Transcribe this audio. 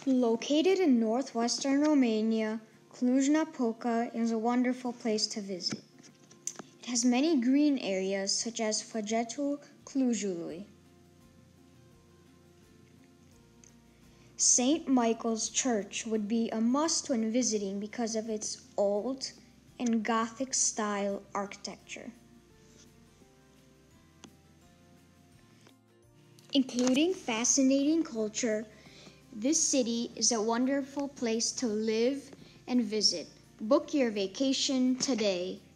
Located in northwestern Romania, Cluj-Napoca is a wonderful place to visit. It has many green areas such as Făgetul Clujului. St. Michael's Church would be a must when visiting because of its old and Gothic style architecture. Including fascinating culture, this city is a wonderful place to live and visit. Book your vacation today.